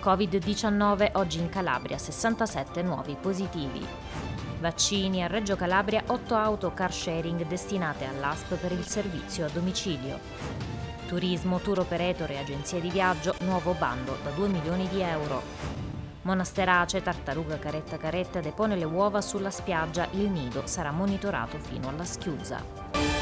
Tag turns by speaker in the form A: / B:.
A: Covid-19, oggi in Calabria 67 nuovi positivi. Vaccini a Reggio Calabria, 8 auto car sharing destinate all'ASP per il servizio a domicilio. Turismo, tour operator e agenzie di viaggio, nuovo bando da 2 milioni di euro. Monasterace, tartaruga caretta depone le uova sulla spiaggia, il nido sarà monitorato fino alla schiusa.